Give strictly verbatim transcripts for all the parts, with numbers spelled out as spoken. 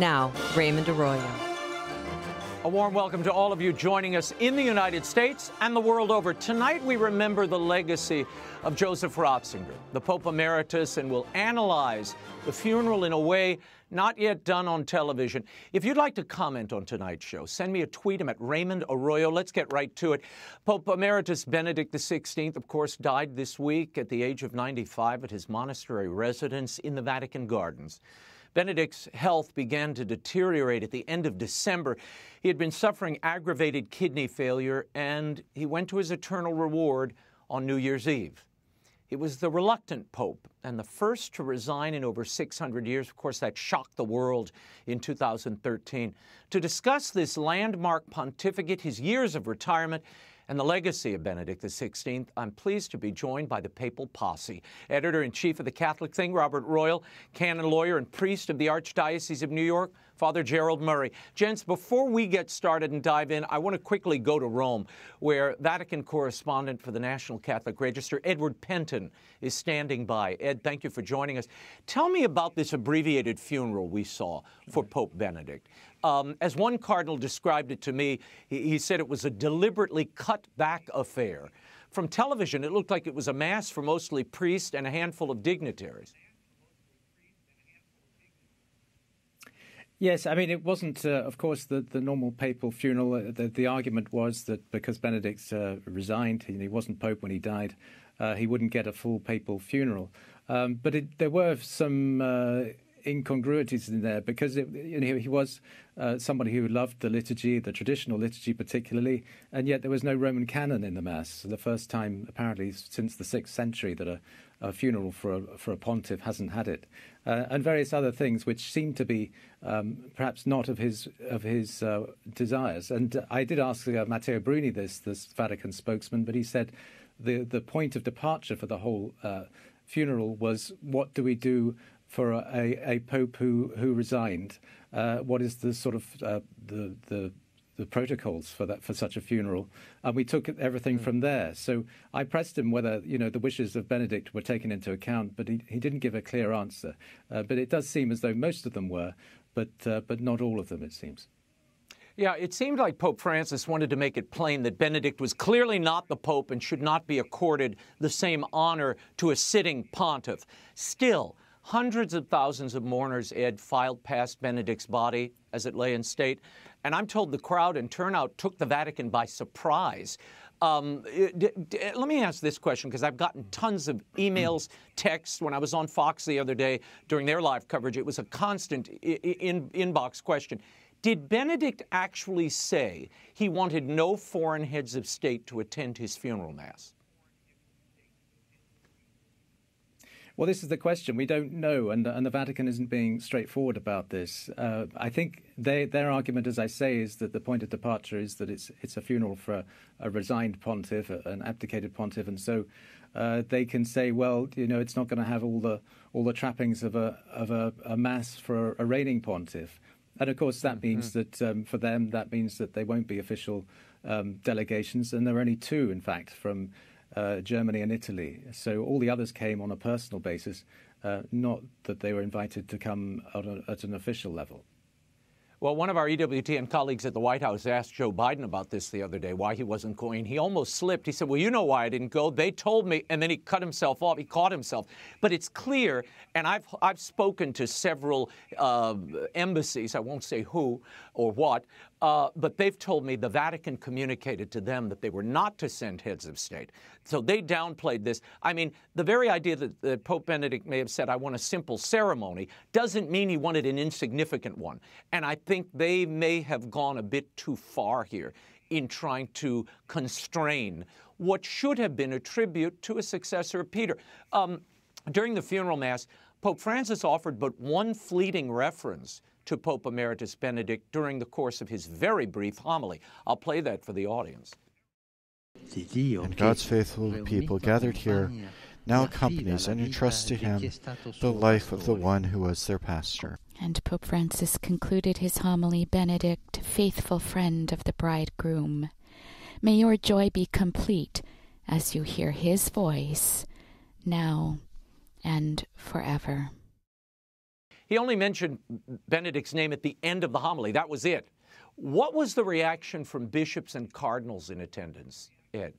Now, Raymond Arroyo. A warm welcome to all of you joining us in the United States and the world over. Tonight we remember the legacy of Joseph Ratzinger, the Pope Emeritus, and we'll analyze the funeral in a way not yet done on television. If you'd like to comment on tonight's show, send me a tweet. I'm at Raymond Arroyo. Let's get right to it. Pope Emeritus Benedict the sixteenth, of course, died this week at the age of ninety-five at his monastery residence in the Vatican Gardens. Benedict's health began to deteriorate at the end of December. He had been suffering aggravated kidney failure, and he went to his eternal reward on New Year's Eve. He was the reluctant pope and the first to resign in over six hundred years. Of course, that shocked the world in two thousand thirteen. To discuss this landmark pontificate, his years of retirement, and the legacy of Benedict the sixteenth, I'm pleased to be joined by the papal posse. Editor-in-Chief of the Catholic Thing, Robert Royal, canon lawyer and priest of the Archdiocese of New York, Father Gerald Murray. Gents, before we get started and dive in, I want to quickly go to Rome, where Vatican correspondent for the National Catholic Register, Edward Pentin, is standing by. Ed, thank you for joining us. Tell me about this abbreviated funeral we saw for Pope Benedict. Um, as one cardinal described it to me, he, he said it was a deliberately cut-back affair. From television, it looked like it was a mass for mostly priests and a handful of dignitaries. Yes, I mean, it wasn't, uh, of course, the, the normal papal funeral. Uh, the, the argument was that because Benedict uh, resigned, he, he wasn't pope when he died, uh, he wouldn't get a full papal funeral. Um, but it, there were some uh, incongruities in there because it, you know, he was uh, somebody who loved the liturgy, the traditional liturgy particularly, and yet there was no Roman canon in the Mass. The first time, apparently, since the sixth century that a, a funeral for a, for a pontiff hasn't had it. Uh, and various other things which seem to be um, perhaps not of his of his uh, desires. And uh, I did ask uh, Matteo Bruni this, this Vatican spokesman, but he said the the point of departure for the whole uh, funeral was, what do we do for a, a, a pope who who resigned? Uh, what is the sort of uh, the the the protocols for that for such a funeral? And we took everything mm. from there. So I pressed him whether you know the wishes of Benedict were taken into account, but he he didn't give a clear answer. Uh, but it does seem as though most of them were, but uh, but not all of them, it seems. Yeah, it seemed like Pope Francis wanted to make it plain that Benedict was clearly not the Pope and should not be accorded the same honor to a sitting pontiff. Still, hundreds of thousands of mourners, Ed, filed past Benedict's body as it lay in state. And I'm told the crowd and turnout took the Vatican by surprise. Um, d- d- let me ask this question, because I've gotten tons of emails, texts. When I was on Fox the other day during their live coverage, it was a constant I- in- inbox question. Did Benedict actually say he wanted no foreign heads of state to attend his funeral mass? Well, this is the question. We don't know, and, and the Vatican isn't being straightforward about this. Uh, I think they, their argument, as I say, is that the point of departure is that it's it's a funeral for a, a resigned pontiff, a, an abdicated pontiff, and so uh, they can say, well, you know, it's not going to have all the all the trappings of a of a, a mass for a, a reigning pontiff. And of course, that means mm-hmm. that um, for them, that means that they won't be official um, delegations, and there are only two, in fact, from Uh, Germany and Italy. So all the others came on a personal basis, uh, not that they were invited to come at, a, at an official level. Well, one of our E W T N colleagues at the White House asked Joe Biden about this the other day, why he wasn't going. He almost slipped. He said, well, you know why I didn't go. They told me, and then he cut himself off. He caught himself. But it's clear, and I've I've spoken to several uh, embassies, I won't say who or what, uh, but they've told me the Vatican communicated to them that they were not to send heads of state. So they downplayed this. I mean, the very idea that, that Pope Benedict may have said, I want a simple ceremony, doesn't mean he wanted an insignificant one. And I think they may have gone a bit too far here in trying to constrain what should have been a tribute to a successor of Peter. Um, during the funeral mass, Pope Francis offered but one fleeting reference to Pope Emeritus Benedict during the course of his very brief homily. I'll play that for the audience. And God's faithful people gathered here now accompanies and entrusts to him the life of the one who was their pastor. And Pope Francis concluded his homily, Benedict, faithful friend of the bridegroom, may your joy be complete as you hear his voice, now and forever. he only mentioned Benedict's name at the end of the homily. That was it. What was the reaction from bishops and cardinals in attendance, Ed?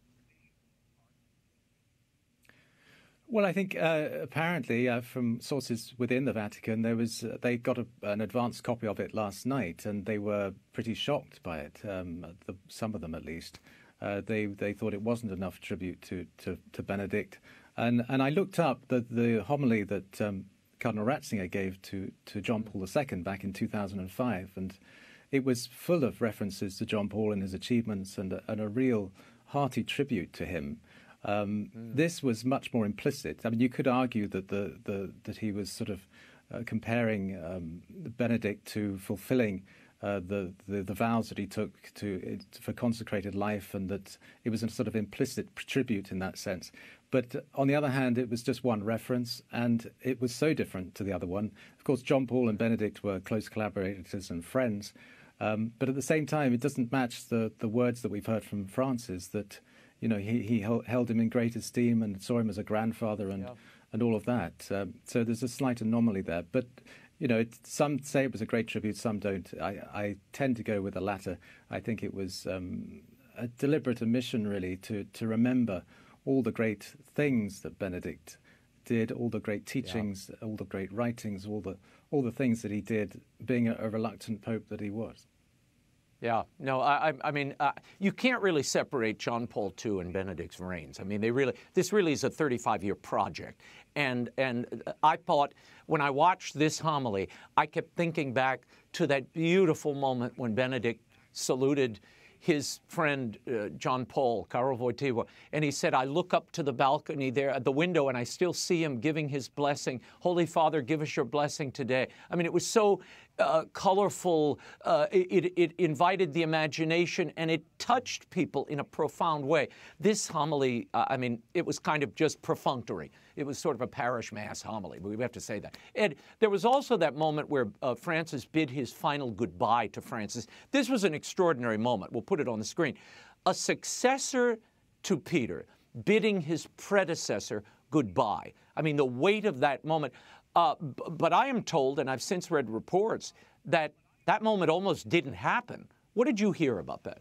Well, I think uh, apparently uh, from sources within the Vatican, there was uh, they got a, an advance copy of it last night, and they were pretty shocked by it. Um, the, some of them, at least, uh, they they thought it wasn't enough tribute to to, to Benedict. And and I looked up the the homily that um, Cardinal Ratzinger gave to to John Paul the Second back in two thousand five, and it was full of references to John Paul and his achievements, and a, and a real hearty tribute to him. Um, mm. This was much more implicit. I mean, you could argue that the, the that he was sort of uh, comparing um, Benedict to fulfilling uh, the, the the vows that he took to for consecrated life, and that it was a sort of implicit tribute in that sense. But uh, on the other hand, it was just one reference, and it was so different to the other one. Of course, John Paul and Benedict were close collaborators and friends, um, but at the same time, it doesn't match the the words that we've heard from Francis that. You know, he, he held him in great esteem and saw him as a grandfather and, yeah. and all of that. Um, so there's a slight anomaly there. But, you know, it, some say it was a great tribute, some don't. I, I tend to go with the latter. I think it was um, a deliberate omission, really, to, to remember all the great things that Benedict did, all the great teachings, yeah. all the great writings, all the all the things that he did, being a, a reluctant pope that he was. Yeah, no, I, I mean, uh, you can't really separate John Paul the Second and Benedict's reigns. I mean, they really, this really is a thirty-five year project. And and I thought, when I watched this homily, I kept thinking back to that beautiful moment when Benedict saluted his friend uh, John Paul, Caro Wojtyła, and he said, I look up to the balcony there at the window and I still see him giving his blessing. Holy Father, give us your blessing today. I mean, it was so uh, colorful. Uh, it, it invited the imagination and it touched people in a profound way. This homily, uh, I mean, it was kind of just perfunctory. It was sort of a parish mass homily, but we have to say that. Ed, there was also that moment where uh, Francis bid his final goodbye to Francis. This was an extraordinary moment. We'll put it on the screen. A successor to Peter bidding his predecessor goodbye. I mean, the weight of that moment. Uh, b- but I am told, and I've since read reports, that that moment almost didn't happen. What did you hear about that?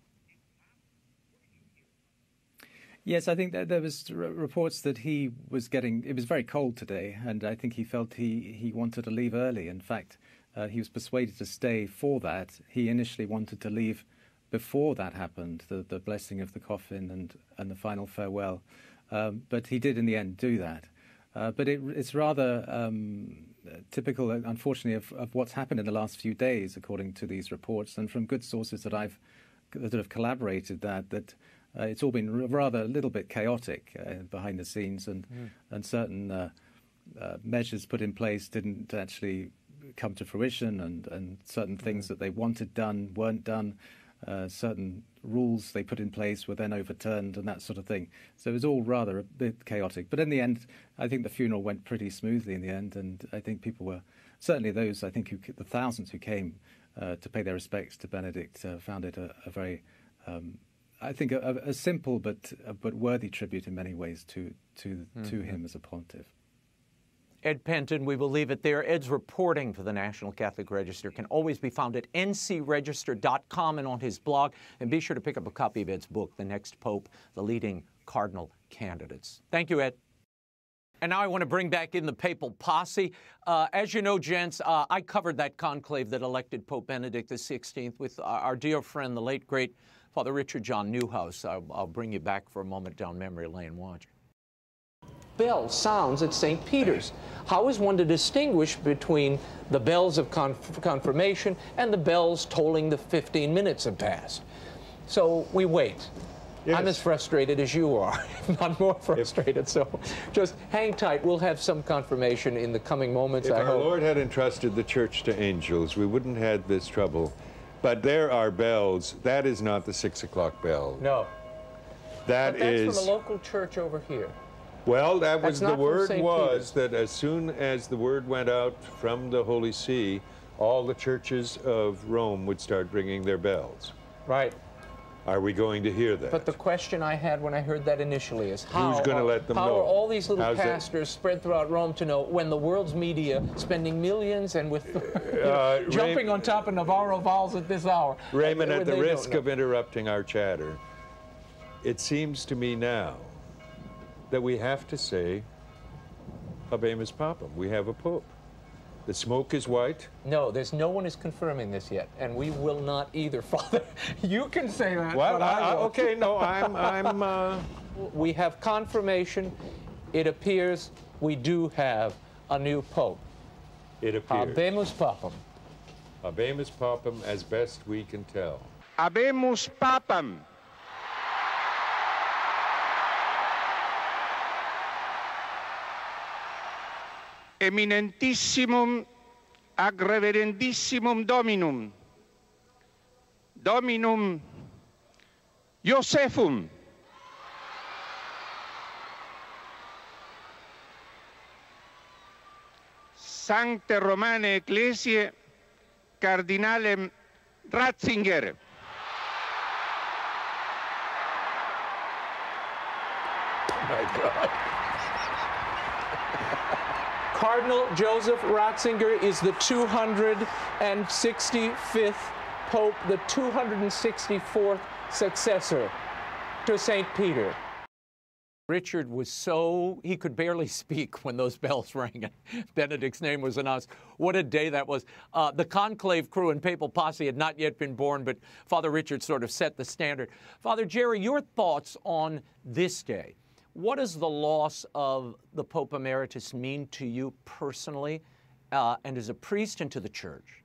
Yes, I think that there was r- reports that he was getting, it was very cold today, and I think he felt he, he wanted to leave early. In fact, uh, he was persuaded to stay for that. He initially wanted to leave before that happened, the, the blessing of the coffin and, and the final farewell. Um, but he did in the end do that. Uh, but it, it's rather um, typical, unfortunately, of, of what's happened in the last few days, according to these reports, and from good sources that I've that have collaborated that, that Uh, it's all been rather a little bit chaotic uh, behind the scenes, and mm. and certain uh, uh, measures put in place didn't actually come to fruition, and, and certain things mm. that they wanted done weren't done. Uh, certain rules they put in place were then overturned, and that sort of thing. So it was all rather a bit chaotic. But in the end, I think the funeral went pretty smoothly in the end, and I think people were, certainly those, I think, who, the thousands who came uh, to pay their respects to Benedict uh, found it a, a very... Um, I think a, a simple but uh, but worthy tribute in many ways to to mm-hmm. to him as a pontiff. Ed Pentin, we will leave it there. Ed's reporting for the National Catholic Register can always be found at n c register dot com and on his blog. And be sure to pick up a copy of Ed's book, The Next Pope, The Leading Cardinal Candidates. Thank you, Ed. And now I want to bring back in the papal posse. Uh, as you know, gents, uh, I covered that conclave that elected Pope Benedict the sixteenth with our, our dear friend, the late, great Father Richard John Newhouse. I'll, I'll bring you back for a moment down memory lane. Watch. Bell sounds at Saint Peter's. How is one to distinguish between the bells of conf confirmation and the bells tolling the fifteen minutes have passed? So we wait. Yes. I'm as frustrated as you are, if not more frustrated. If, so just hang tight. We'll have some confirmation in the coming moments, if I our hope. Lord had entrusted the church to angels, we wouldn't have this trouble. But there are bells. That is not the six o'clock bell. No. That but that's is from a local church over here. Well, that was that's the word was Peter's. that as soon as the word went out from the Holy See, all the churches of Rome would start ringing their bells. Right. Are we going to hear that? But the question I had when I heard that initially is how, Who's going to let them how know? are all these little How's pastors that? spread throughout Rome to know when the world's media spending millions and with you know, uh, jumping Ray on top of Navarro Valls at this hour? Raymond, at the risk of interrupting our chatter, it seems to me now that we have to say, Habemus Papam, we have a pope. The smoke is white? No, there's no one is confirming this yet, and we will not either, Father. You can say that, Well, but I, I, won't. okay, no, I'm, I'm, uh... We have confirmation. It appears we do have a new pope. It appears. Habemus Papam. Habemus Papam, as best we can tell. Habemus Papam. Eminentissimum ag reverendissimum Dominum, Dominum Josephum, Sancte Romane Ecclesiae Cardinalem Ratzinger. My God. Cardinal Joseph Ratzinger is the two hundred sixty-fifth Pope, the two hundred sixty-fourth successor to Saint Peter. Richard was so, he could barely speak when those bells rang and Benedict's name was announced. What a day that was. Uh, the conclave crew and papal posse had not yet been born, but Father Richard sort of set the standard. Father Jerry, your thoughts on this day. What does the loss of the Pope Emeritus mean to you personally uh, and as a priest and to the Church?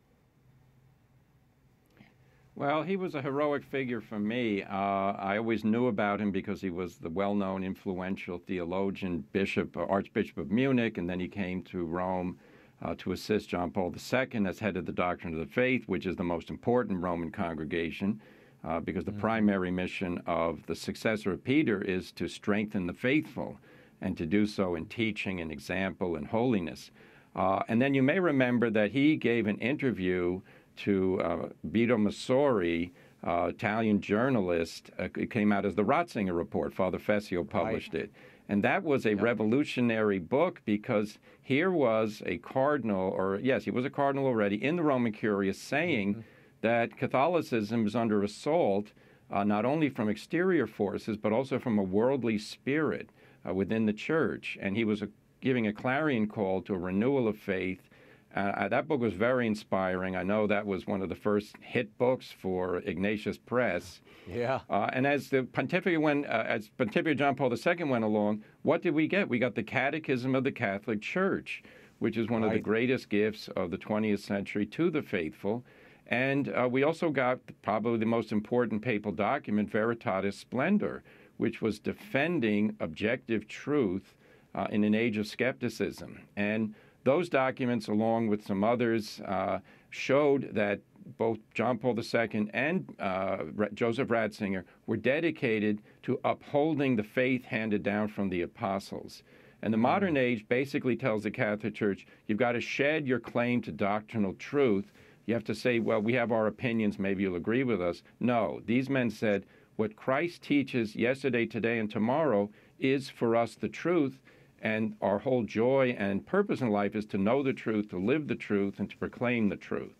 Well, he was a heroic figure for me. Uh, I always knew about him because he was the well-known, influential theologian, bishop, uh, Archbishop of Munich, and then he came to Rome uh, to assist John Paul the Second as head of the Doctrine of the Faith, which is the most important Roman congregation, uh, because the mm-hmm. primary mission of the successor of Peter is to strengthen the faithful, and to do so in teaching and example and holiness. Uh, and then you may remember that he gave an interview to uh, Vito Messori, uh, Italian journalist. Uh, it came out as the Ratzinger Report. Father Fessio published right. it. And that was a yep. revolutionary book because here was a cardinal, or yes, he was a cardinal already, in the Roman Curia saying mm-hmm. that Catholicism is under assault uh, not only from exterior forces, but also from a worldly spirit uh, within the Church. And he was a, giving a clarion call to a renewal of faith. Uh, that book was very inspiring. I know that was one of the first hit books for Ignatius Press. Yeah. Uh, and as the Pontificate went, uh, as Pontificate John Paul the Second went along, what did we get? We got the Catechism of the Catholic Church, which is one right. of the greatest gifts of the twentieth century to the faithful. And uh, we also got probably the most important papal document, Veritatis Splendor, which was defending objective truth uh, in an age of skepticism. And those documents, along with some others, uh, showed that both John Paul the Second and uh, Joseph Ratzinger were dedicated to upholding the faith handed down from the apostles. And the modern age basically tells the Catholic Church, you've got to shed your claim to doctrinal truth. You have to say, well, we have our opinions, maybe you'll agree with us. No, these men said, what Christ teaches yesterday, today, and tomorrow is for us the truth. And our whole joy and purpose in life is to know the truth, to live the truth, and to proclaim the truth.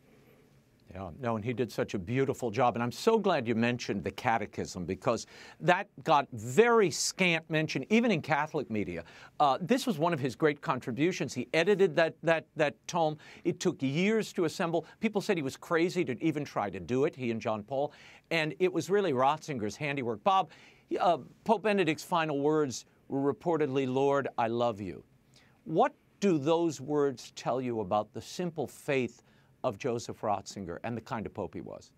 Yeah, no, and he did such a beautiful job. And I'm so glad you mentioned the Catechism, because that got very scant mention, even in Catholic media. Uh, this was one of his great contributions. He edited that, that, that tome. It took years to assemble. People said he was crazy to even try to do it, he and John Paul. And it was really Ratzinger's handiwork. Bob, uh, Pope Benedict's final words were reportedly, Lord, I love you. What do those words tell you about the simple faith of Joseph Ratzinger and the kind of pope he was?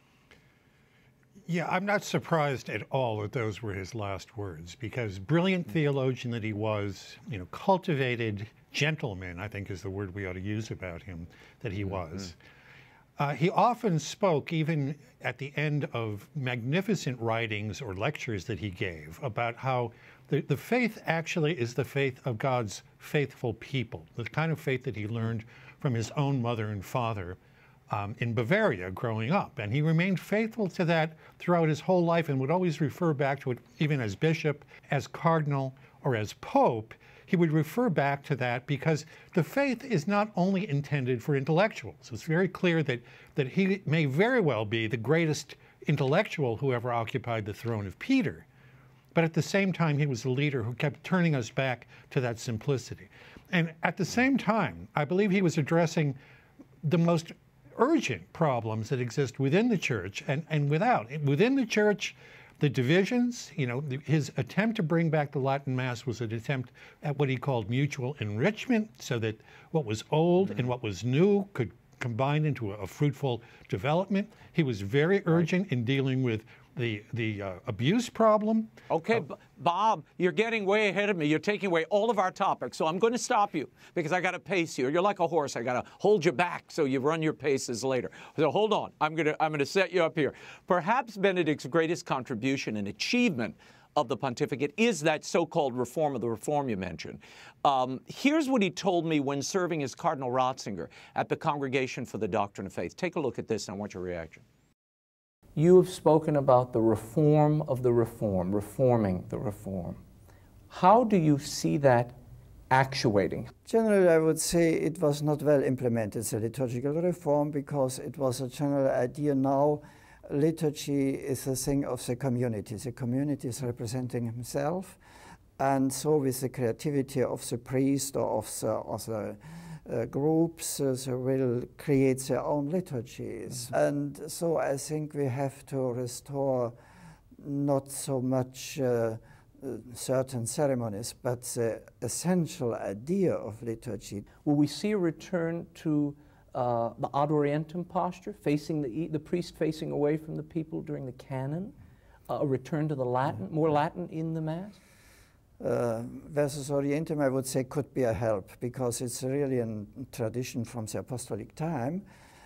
Yeah, I'm not surprised at all that those were his last words, because brilliant theologian that he was, you know, cultivated gentleman, I think is the word we ought to use about him, that he was. Mm-hmm. Uh, he often spoke, even at the end of magnificent writings or lectures that he gave, about how the, the faith actually is the faith of God's faithful people, the kind of faith that he learned from his own mother and father, um, in Bavaria growing up. And he remained faithful to that throughout his whole life and would always refer back to it, even as bishop, as cardinal, or as pope. He would refer back to that because the faith is not only intended for intellectuals. It's very clear that, that he may very well be the greatest intellectual who ever occupied the throne of Peter. But at the same time, he was a leader who kept turning us back to that simplicity. And at the same time, I believe he was addressing the most urgent problems that exist within the church and, and without. Within the church, the divisions, you know, his attempt to bring back the Latin Mass was an attempt at what he called mutual enrichment, so that what was old mm-hmm. and what was new could combine into a, a fruitful development. He was very urgent in dealing with the the uh, abuse problem. Okay, uh, Bob, you're getting way ahead of me. You're taking away all of our topics, so I'm going to stop you because I got to pace you. You're like a horse. I got to hold you back so you run your paces later. So hold on. I'm going to I'm going to set you up here. Perhaps Benedict's greatest contribution and achievement of the pontificate is that so-called reform of the reform you mentioned. Um, here's what he told me when serving as Cardinal Ratzinger at the Congregation for the Doctrine of Faith. Take a look at this and I want your reaction. You have spoken about the reform of the reform, reforming the reform. How do you see that actuating? Generally, I would say it was not well implemented, the liturgical reform, because it was a general idea now. Liturgy is a thing of the community. The community is representing himself, and so with the creativity of the priest or of the, of the uh, groups, uh, they will create their own liturgies. Mm-hmm. And so I think we have to restore not so much uh, uh, certain ceremonies, but the essential idea of liturgy. Will we see a return to Uh, the ad orientem posture, facing the, the priest facing away from the people during the canon, uh, a return to the Latin, more Latin in the Mass? Uh, versus orientem, I would say, could be a help, because it's really a tradition from the apostolic time,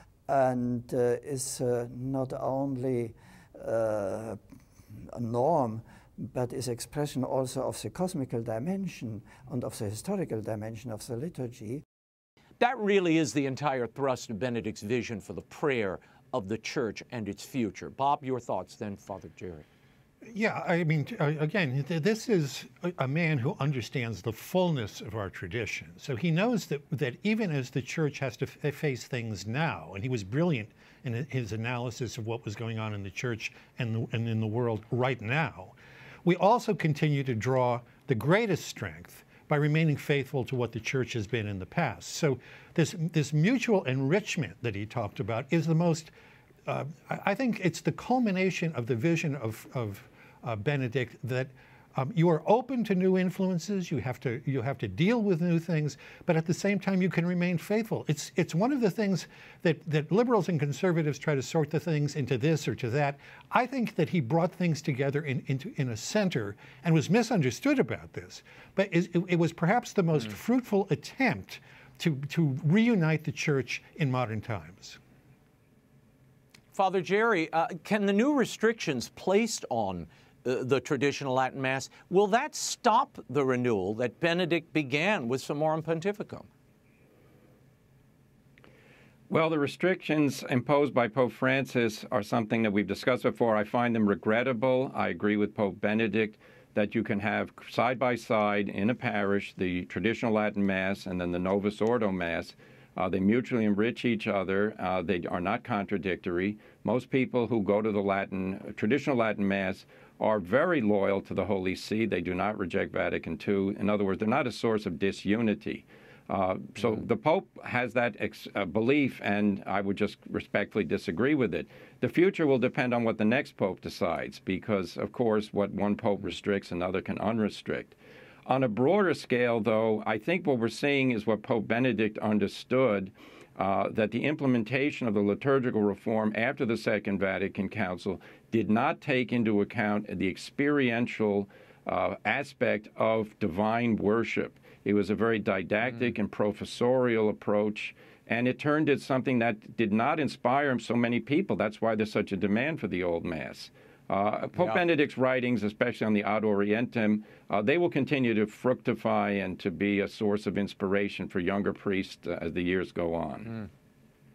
and uh, is uh, not only uh, a norm, but is expression also of the cosmical dimension and of the historical dimension of the liturgy. That really is the entire thrust of Benedict's vision for the prayer of the Church and its future. Bob, your thoughts then, Father Jerry. Yeah, I mean, uh, again, th this is a, a man who understands the fullness of our tradition. So he knows that, that even as the Church has to f face things now, and he was brilliant in his analysis of what was going on in the Church and, the, and in the world right now, we also continue to draw the greatest strength by remaining faithful to what the Church has been in the past. So this, this mutual enrichment that he talked about is the most, uh, I think it's the culmination of the vision of, of uh, Benedict, that um, you are open to new influences, you have to, you have to deal with new things, but at the same time you can remain faithful. It's, it's one of the things that, that liberals and conservatives try to sort the things into this or to that. I think that he brought things together in, into, in a center and was misunderstood about this. But it, it was perhaps the most mm. fruitful attempt to, to reunite the Church in modern times. Father Jerry, uh, can the new restrictions placed on uh, the traditional Latin Mass, will that stop the renewal that Benedict began with Summorum Pontificum? Well, the restrictions imposed by Pope Francis are something that we've discussed before. I find them regrettable. I agree with Pope Benedict that you can have side by side in a parish the traditional Latin Mass and then the Novus Ordo Mass. Uh, they mutually enrich each other. Uh, they are not contradictory. Most people who go to the Latin, uh, traditional Latin Mass are very loyal to the Holy See. They do not reject Vatican Two. In other words, they're not a source of disunity. Uh, so mm-hmm. the Pope has that ex uh, belief, and I would just respectfully disagree with it. The future will depend on what the next Pope decides, because, of course, what one Pope restricts, another can unrestrict. On a broader scale, though, I think what we're seeing is what Pope Benedict understood, uh, that the implementation of the liturgical reform after the Second Vatican Council did not take into account the experiential uh, aspect of divine worship. It was a very didactic mm. and professorial approach, and it turned into something that did not inspire so many people. That's why there's such a demand for the Old Mass. Uh, Pope yeah. Benedict's writings, especially on the Ad Orientem, uh, they will continue to fructify and to be a source of inspiration for younger priests uh, as the years go on. Mm.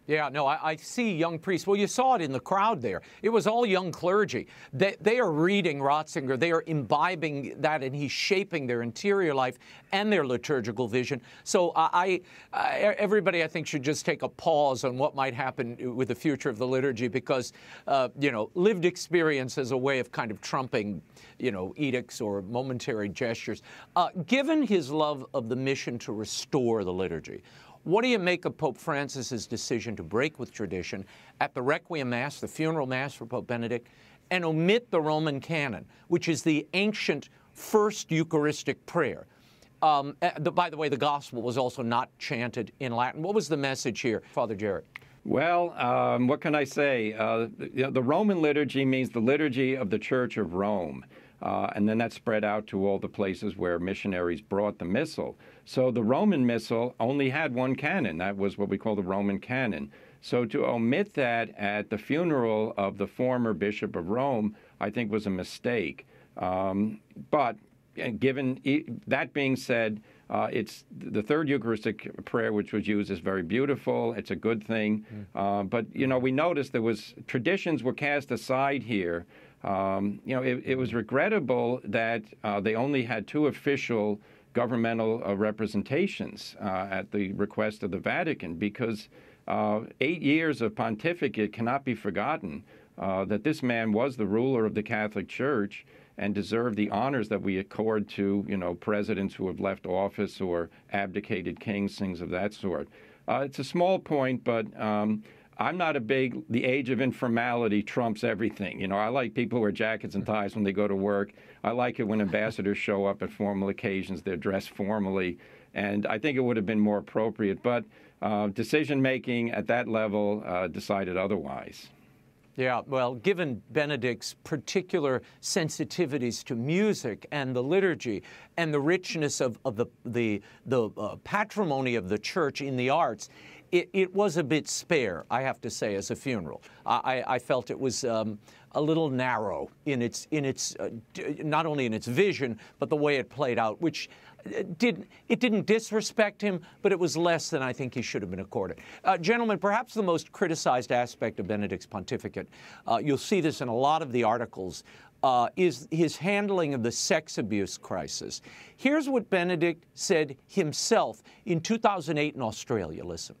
Yeah, no, I, I see young priests. Well, you saw it in the crowd there. It was all young clergy. They, they are reading Ratzinger. They are imbibing that, and he's shaping their interior life and their liturgical vision. So I, I, everybody, I think, should just take a pause on what might happen with the future of the liturgy, because, uh, you know, lived experience is a way of kind of trumping, you know, edicts or momentary gestures. Uh, given his love of the mission to restore the liturgy, what do you make of Pope Francis's decision to break with tradition at the Requiem Mass, the funeral Mass for Pope Benedict, and omit the Roman canon, which is the ancient first Eucharistic prayer? Um, the, by the way, the Gospel was also not chanted in Latin. What was the message here, Father Jared? Well, um, what can I say? Uh, you know, the Roman liturgy means the liturgy of the Church of Rome. Uh, and then that spread out to all the places where missionaries brought the missal. So the Roman missal only had one canon. That was what we call the Roman canon. So to omit that at the funeral of the former Bishop of Rome, I think was a mistake. Um, but given e that being said, uh, it's the third Eucharistic prayer which was used is very beautiful. It's a good thing. Mm. Uh, but, you know, we noticed there was traditions were cast aside here. Um, you know, it, it was regrettable that uh, they only had two official governmental uh, representations uh, at the request of the Vatican, because uh, eight years of pontificate cannot be forgotten, uh, that this man was the ruler of the Catholic Church and deserved the honors that we accord to, you know, presidents who have left office or abdicated kings, things of that sort. Uh, it's a small point, but um, I'm not a big, the age of informality trumps everything. You know, I like people who wear jackets and ties when they go to work. I like it when ambassadors show up at formal occasions. They're dressed formally. And I think it would have been more appropriate. But uh, decision-making at that level uh, decided otherwise. Yeah, well, given Benedict's particular sensitivities to music and the liturgy and the richness of, of the, the, the uh, patrimony of the Church in the arts, It, it was a bit spare, I have to say, as a funeral. I, I felt it was um, a little narrow in its, in its uh, not only in its vision, but the way it played out, which did, it didn't disrespect him, but it was less than I think he should have been accorded. Uh, gentlemen, perhaps the most criticized aspect of Benedict's pontificate, uh, you'll see this in a lot of the articles, uh, is his handling of the sex abuse crisis. Here's what Benedict said himself in two thousand eight in Australia. Listen.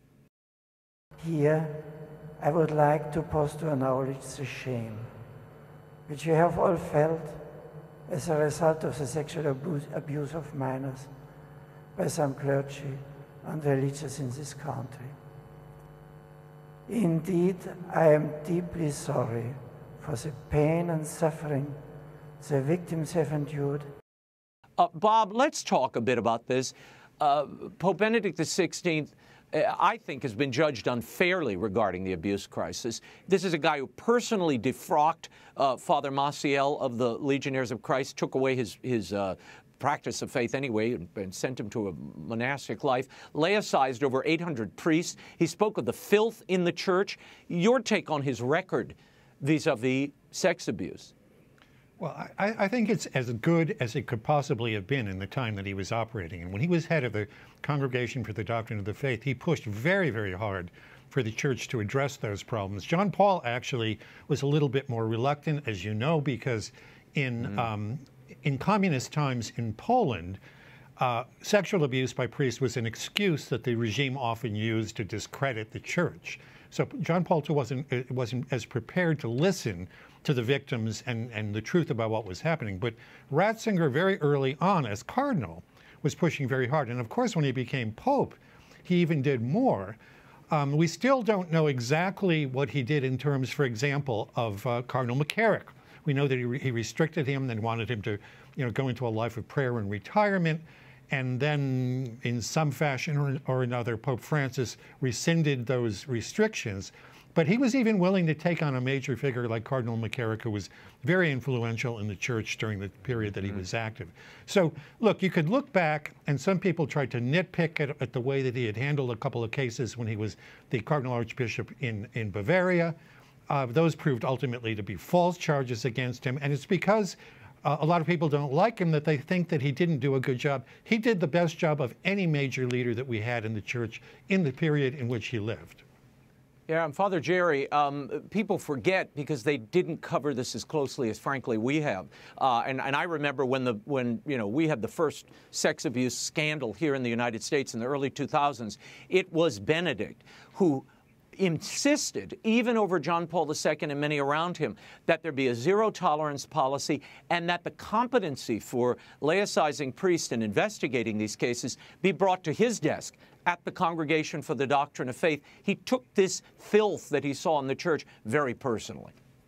Here, I would like to pause to acknowledge the shame which you have all felt as a result of the sexual abuse, abuse of minors by some clergy and religious in this country. Indeed, I am deeply sorry for the pain and suffering the victims have endured. Uh, Bob, let's talk a bit about this. Uh, Pope Benedict the sixteenth, I think, has been judged unfairly regarding the abuse crisis. This is a guy who personally defrocked uh, Father Maciel of the Legionnaires of Christ, took away his, his uh, practice of faith anyway, and, and sent him to a monastic life, laicized over eight hundred priests. He spoke of the filth in the church. Your take on his record vis-a-vis sex abuse? Well, I, I think it's as good as it could possibly have been in the time that he was operating. And when he was head of the Congregation for the Doctrine of the Faith, he pushed very, very hard for the church to address those problems. John Paul actually was a little bit more reluctant, as you know, because in, mm-hmm. um, in communist times in Poland, uh, sexual abuse by priests was an excuse that the regime often used to discredit the church. So John Paul the Second wasn't, wasn't as prepared to listen to the victims and, and the truth about what was happening. But Ratzinger, very early on as cardinal, was pushing very hard. And of course, when he became pope, he even did more. Um, we still don't know exactly what he did in terms, for example, of uh, Cardinal McCarrick. We know that he, re he restricted him and wanted him to, you know, go into a life of prayer and retirement. And then, in some fashion or, or another, Pope Francis rescinded those restrictions. But he was even willing to take on a major figure like Cardinal McCarrick, who was very influential in the church during the period that he was active. So, look, you could look back, and some people tried to nitpick at, at the way that he had handled a couple of cases when he was the Cardinal Archbishop in, in Bavaria. Uh, those proved ultimately to be false charges against him, and it's because uh, a lot of people don't like him that they think that he didn't do a good job. He did the best job of any major leader that we had in the church in the period in which he lived. Yeah, and Father Jerry, um, people forget because they didn't cover this as closely as, frankly, we have. Uh, and, and I remember when the when you know we had the first sex abuse scandal here in the United States in the early two thousands. It was Benedict who insisted, even over John Paul the Second and many around him, that there be a zero-tolerance policy and that the competency for laicizing priests and investigating these cases be brought to his desk at the Congregation for the Doctrine of Faith. He took this filth that he saw in the church very personally.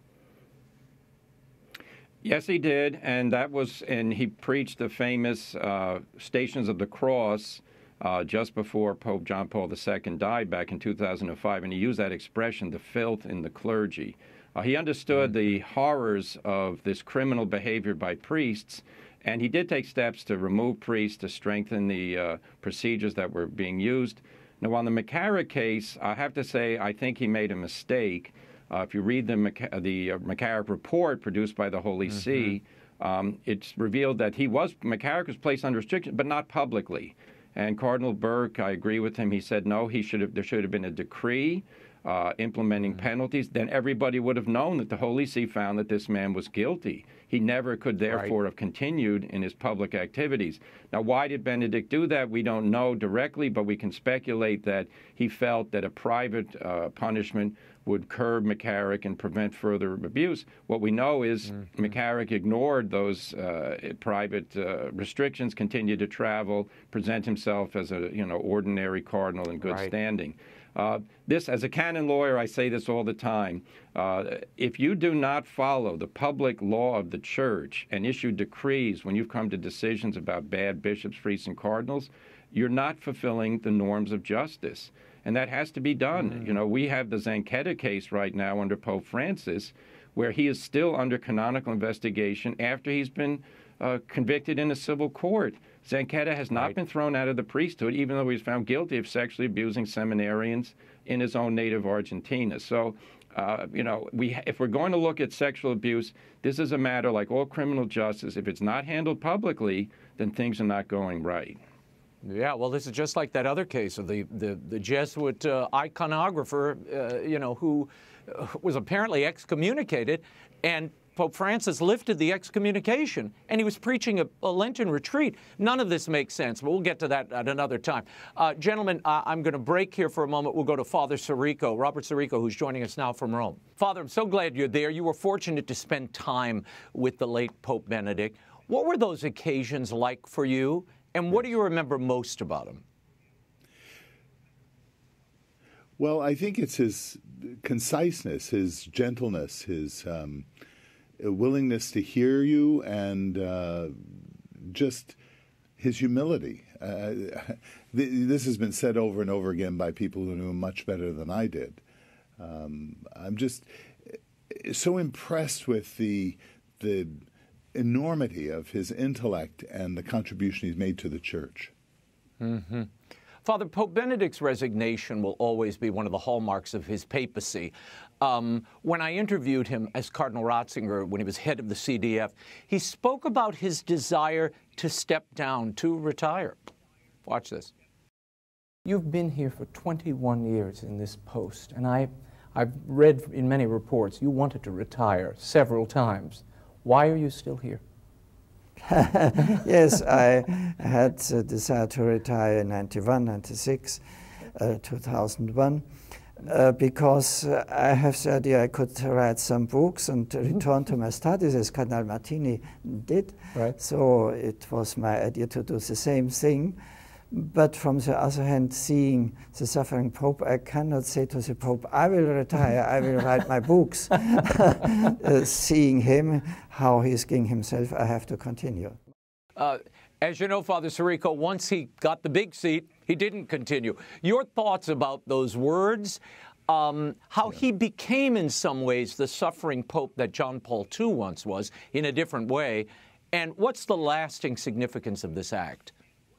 Yes, he did, and that was, and he preached the famous uh, Stations of the Cross uh, just before Pope John Paul the Second died back in two thousand five, and he used that expression, the filth in the clergy. Uh, he understood mm-hmm. the horrors of this criminal behavior by priests, and he did take steps to remove priests, to strengthen the uh, procedures that were being used. Now, on the McCarrick case, I have to say I think he made a mistake. Uh, if you read the, Mc the uh, McCarrick report produced by the Holy mm-hmm. See, um, it's revealed that he was, McCarrick was placed under restriction, but not publicly. And Cardinal Burke, I agree with him, he said, no, he should have, there should have been a decree uh, implementing mm-hmm. penalties. Then everybody would have known that the Holy See found that this man was guilty. He never could therefore right. have continued in his public activities. Now, why did Benedict do that? We don't know directly, but we can speculate that he felt that a private uh, punishment would curb McCarrick and prevent further abuse. What we know is mm-hmm. McCarrick ignored those uh, private uh, restrictions, continued to travel, present himself as a you know ordinary cardinal in good right. standing. Uh, this, as a canon lawyer, I say this all the time. Uh, if you do not follow the public law of the Church and issue decrees when you've come to decisions about bad bishops, priests, and cardinals, you're not fulfilling the norms of justice. And that has to be done. Mm-hmm. You know, we have the Zanchetta case right now under Pope Francis, where he is still under canonical investigation after he's been uh, convicted in a civil court. Zanchetta has not right. been thrown out of the priesthood, even though he was found guilty of sexually abusing seminarians in his own native Argentina. So, uh, you know, we, if we're going to look at sexual abuse, this is a matter like all criminal justice. If it's not handled publicly, then things are not going right. Yeah, well, this is just like that other case of the, the, the Jesuit uh, iconographer, uh, you know, who uh, was apparently excommunicated, and Pope Francis lifted the excommunication, and he was preaching a, a Lenten retreat. None of this makes sense, but we'll get to that at another time. Uh, gentlemen, uh, I'm going to break here for a moment. We'll go to Father Sirico, Robert Sirico, who's joining us now from Rome. Father, I'm so glad you're there. You were fortunate to spend time with the late Pope Benedict. What were those occasions like for you? And what do you remember most about him? Well, I think it's his conciseness, his gentleness, his um, willingness to hear you, and uh, just his humility. Uh, th this has been said over and over again by people who knew him much better than I did. Um, I'm just so impressed with the the enormity of his intellect and the contribution he's made to the Church. Mm-hmm. Father, Pope Benedict's resignation will always be one of the hallmarks of his papacy. Um, when I interviewed him as Cardinal Ratzinger, when he was head of the C D F, he spoke about his desire to step down, to retire. Watch this. You've been here for twenty-one years in this post, and I, I've read in many reports you wanted to retire several times. Why are you still here? Yes, I had the desire to retire in ninety-one, ninety-six, uh, two thousand one, uh, because uh, I have the idea I could write some books and return to my studies as Cardinal Martini did. Right. So it was my idea to do the same thing. But from the other hand, seeing the suffering Pope, I cannot say to the Pope, I will retire, I will write my books. uh, seeing him, how he's giving himself, I have to continue. Uh, as you know, Father Sirico, once he got the big seat, he didn't continue. Your thoughts about those words, um, how yeah. he became in some ways the suffering Pope that John Paul the Second once was, in a different way, and what's the lasting significance of this act?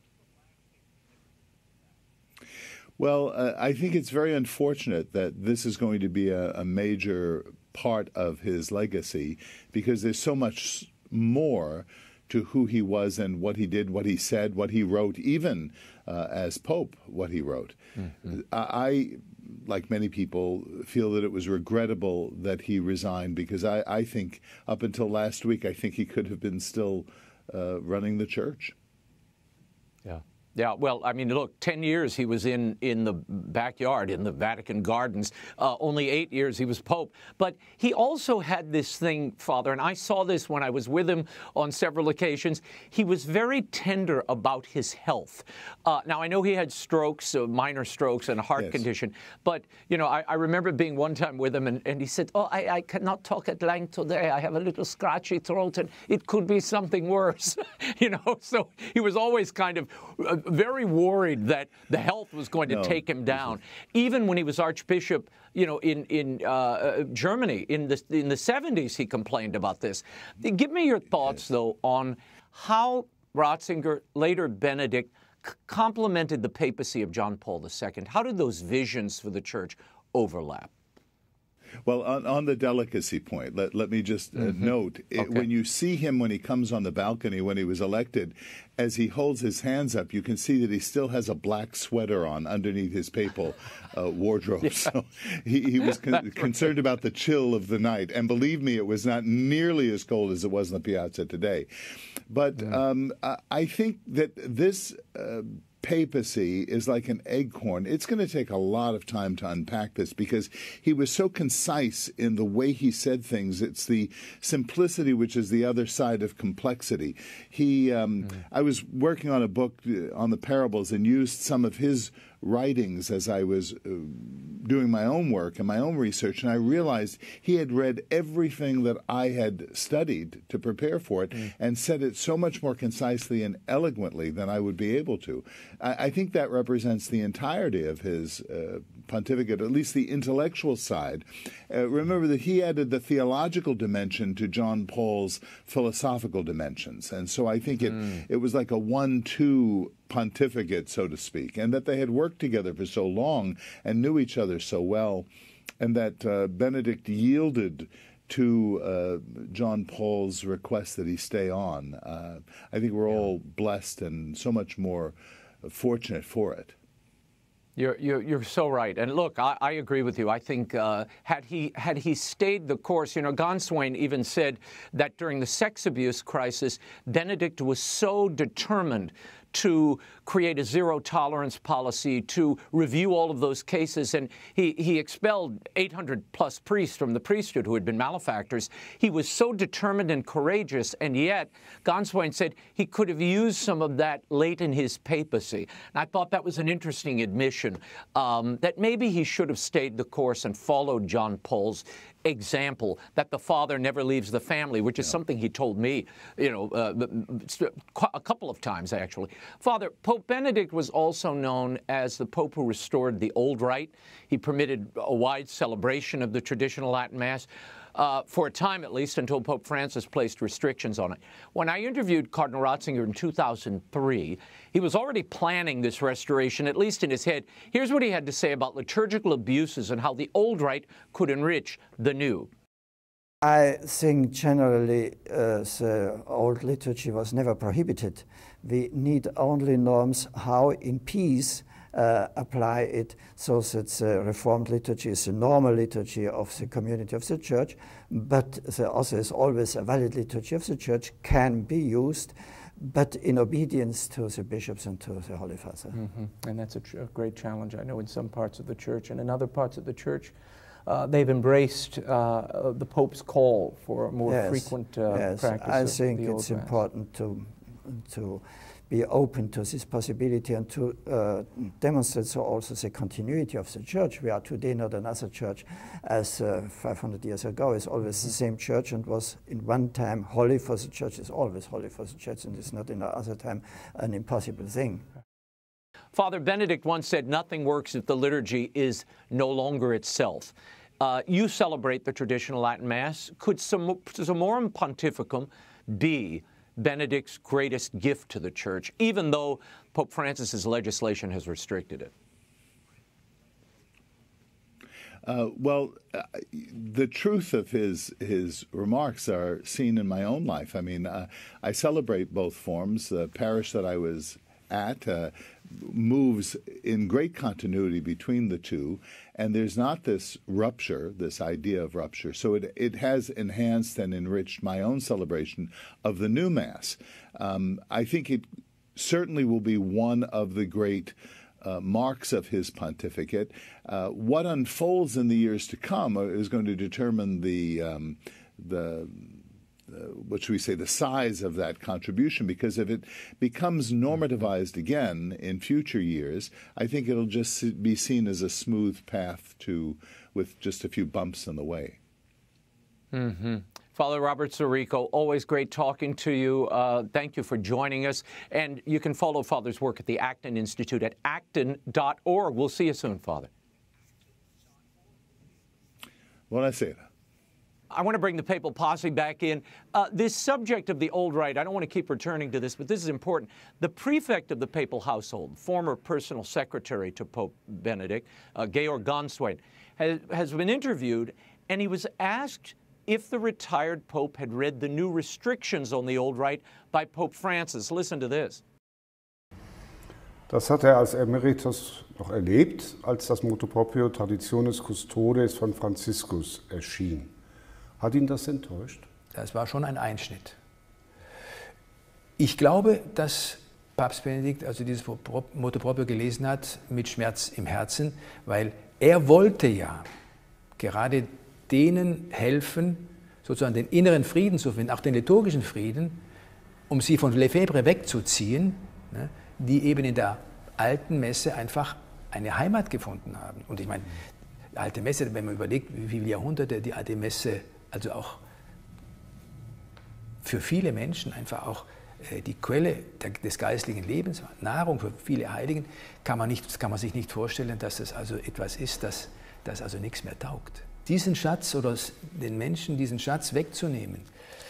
Well, uh, I think it's very unfortunate that this is going to be a, a major part of his legacy, because there's so much more to who he was and what he did, what he said, what he wrote, even uh, as Pope, what he wrote. Mm-hmm. I, like many people, feel that it was regrettable that he resigned, because I, I think up until last week, I think he could have been still uh, running the church. Yeah. Yeah, well, I mean, look, ten years he was in, in the backyard, in the Vatican gardens. Uh, only eight years he was Pope. But he also had this thing, Father, and I saw this when I was with him on several occasions. He was very tender about his health. Uh, now, I know he had strokes, uh, minor strokes and a heart yes. condition. But, you know, I, I remember being one time with him, and, and he said, oh, I, I cannot talk at length today. I have a little scratchy throat, and it could be something worse. You know, so he was always kind of Uh, very worried that the health was going to no, take him down. Even when he was Archbishop, you know, in in uh, Germany in the in the seventies, he complained about this. Give me your thoughts, yes. though, on how Ratzinger, later Benedict, complemented the papacy of John Paul the Second. How did those visions for the Church overlap? Well, on, on the delicacy point, let, let me just uh, mm-hmm. note, it, okay. when you see him when he comes on the balcony when he was elected, as he holds his hands up, you can see that he still has a black sweater on underneath his papal uh, wardrobe. Yeah. So he, he was con- concerned about the chill of the night. And believe me, it was not nearly as cold as it was in the piazza today. But yeah. um, I, I think that this Uh, papacy is like an acorn. It's going to take a lot of time to unpack this, because he was so concise in the way he said things. It's the simplicity which is the other side of complexity. He, um, mm. I was working on a book on the parables and used some of his writings as I was uh, doing my own work and my own research, and I realized he had read everything that I had studied to prepare for it mm. and said it so much more concisely and eloquently than I would be able to. I, I think that represents the entirety of his uh, pontificate, at least the intellectual side. Uh, remember that he added the theological dimension to John Paul's philosophical dimensions, and so I think it, mm. it was like a one two pontificate, so to speak, and that they had worked together for so long and knew each other so well, and that uh, Benedict yielded to uh, John Paul's request that he stay on. Uh, I think we're yeah. all blessed and so much more fortunate for it. You're, you're, you're so right. And look, I, I agree with you. I think uh, had he had he stayed the course, you know, Gonswain even said that during the sex abuse crisis, Benedict was so determined to create a zero-tolerance policy, to review all of those cases. And he, he expelled eight hundred plus priests from the priesthood who had been malefactors. He was so determined and courageous, and yet, Gonswain said he could have used some of that late in his papacy. And I thought that was an interesting admission, um, that maybe he should have stayed the course and followed John Paul's example, that the father never leaves the family, which is yeah. something he told me, you know, uh, a couple of times, actually. Father, Pope Benedict was also known as the Pope who restored the old rite. He permitted a wide celebration of the traditional Latin Mass, uh, for a time at least, until Pope Francis placed restrictions on it. When I interviewed Cardinal Ratzinger in two thousand three, he was already planning this restoration, at least in his head. Here's what he had to say about liturgical abuses and how the old rite could enrich the new. I think generally uh, the old liturgy was never prohibited. We need only norms how in peace uh, apply it so that the Reformed liturgy is the normal liturgy of the community of the Church, but there also is always a valid liturgy of the Church, can be used, but in obedience to the bishops and to the Holy Father. Mm-hmm. And that's a, tr a great challenge, I know, in some parts of the Church, and in other parts of the Church, Uh, they've embraced uh, the Pope's call for a more yes, frequent uh, yes. practice I of think the Old it's Mass. important to to be open to this possibility and to uh, demonstrate so also the continuity of the Church. We are today not another church as uh, five hundred years ago. It's always mm-hmm. the same Church and was in one time holy for the Church. It's always holy for the Church, and it's not in another time an impossible thing. Father Benedict once said, nothing works if the liturgy is no longer itself. Uh, you celebrate the traditional Latin Mass. Could Summorum Pontificum be Benedict's greatest gift to the Church, even though Pope Francis's legislation has restricted it? Uh, well, uh, the truth of his his remarks are seen in my own life. I mean, uh, I celebrate both forms. The parish that I was at uh, moves in great continuity between the two, and there's not this rupture, this idea of rupture. So it, it has enhanced and enriched my own celebration of the new Mass. Um, I think it certainly will be one of the great uh, marks of his pontificate. Uh, what unfolds in the years to come is going to determine the um, the Uh, what should we say, the size of that contribution, because if it becomes normativized again in future years, I think it'll just be seen as a smooth path to, with just a few bumps in the way. Mm-hmm. Father Robert Sirico, always great talking to you. Uh, thank you for joining us. And you can follow Father's work at the Acton Institute at acton dot org. We'll see you soon, Father. Buonasera. I want to bring the papal posse back in. Uh, this subject of the old rite, I don't want to keep returning to this, but this is important. The prefect of the papal household, former personal secretary to Pope Benedict, uh, Georg Gonswein, has, has been interviewed, and he was asked if the retired pope had read the new restrictions on the old rite by Pope Francis. Listen to this. Das hat er als Emeritus noch erlebt, als das Motu Proprio Traditionis Custodes von Franziskus erschien. Hat ihn das enttäuscht? Das war schon ein Einschnitt. Ich glaube, dass Papst Benedikt also dieses Motu Proprio gelesen hat mit Schmerz im Herzen, weil er wollte ja gerade denen helfen, sozusagen den inneren Frieden zu finden, auch den liturgischen Frieden, um sie von Lefebvre wegzuziehen, ne, die eben in der alten Messe einfach eine Heimat gefunden haben. Und ich meine, die alte Messe, wenn man überlegt, wie viele Jahrhunderte die alte Messe also auch für viele Menschen einfach auch äh, die Quelle der, des geistlichen Lebens war, Nahrung für viele Heiligen, kann man, nicht, kann man sich nicht vorstellen, dass das also etwas ist, das, das also nichts mehr taugt. Diesen Schatz oder den Menschen diesen Schatz wegzunehmen,